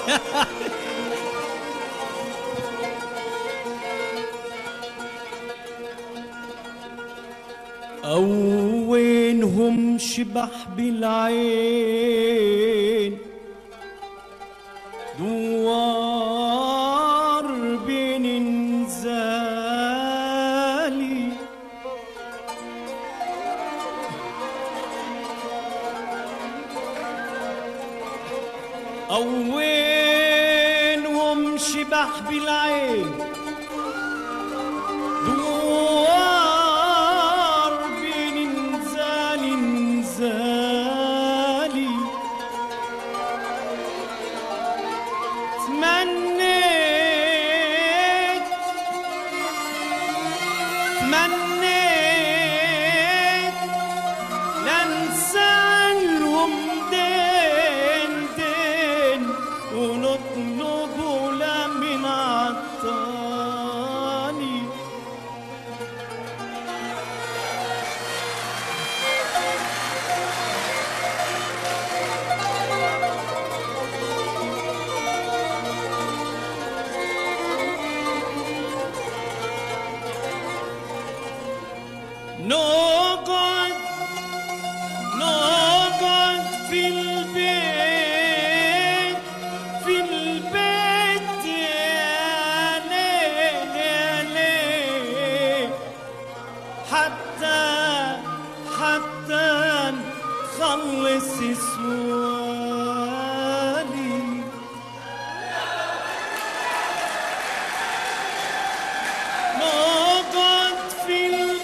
أو وينهم شبح بالعين دوار بين انزالي أو وينهم شبح بالعين دوار بين انزالي انزالي تمنيت لنسألهم دين دين ونطلب لمن عطاني نقعد في البيت يا ليل يا ليل حتى نخلص سؤالي نقعد في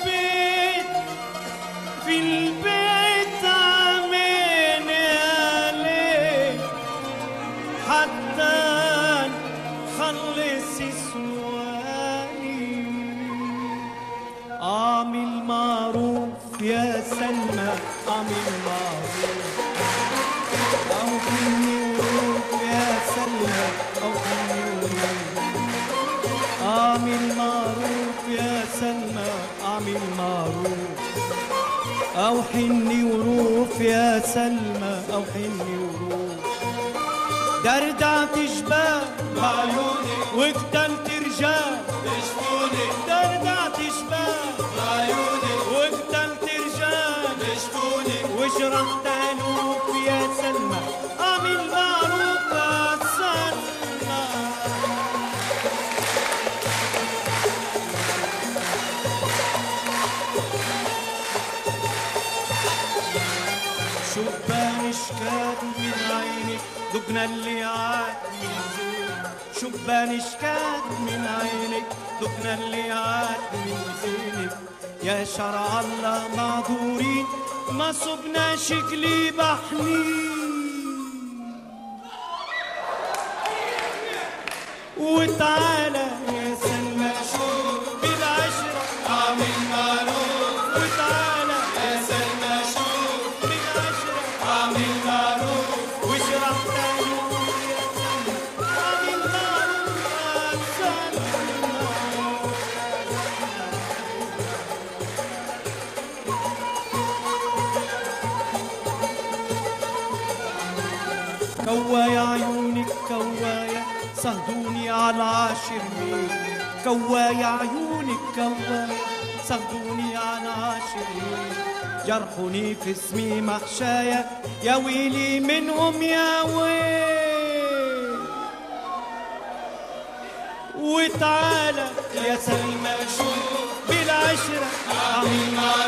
البيت عمين يا ليل حتى نخلص سؤالي اعمل معروف يا سلمى اعمل معروف او خلني وروح يا سلمى او خلني وروح اعمل معروف يا سلمى اعمل معروف أو حني وروف يا سلمى أو حني وروف دردعت جبال بعيونك وقتلت رجال بشفونك دردعت جبال بعيونك وقتلت رجال بشفونك وجرحت ألوف يا سلمى أعمل معروف يا سلمى شبان شكاد من عينك ذقنا اللي عاد من زينك شبان شكاد من عينك ذقنا اللي عاد من زينك يا شرع الله معذورين ما صبنا شكلي بحنين وتعالى يا سلمى شوف بالعشرة اعمل معروف وتعالى يا سلمى شوف بالعشرة اعمل معروف واشرح تاني يا سلمى اعمل معروف يا سلمى كوايا عيونك كوايا صهدوني على العاشر ميل كوايا عيونك كوايا صهدوني على العاشر ميل جرحوني في اسمي محشايا يا ويلي منهم يا ويل وتعالى يا سلمى شوف بالعشرة اعمل معروف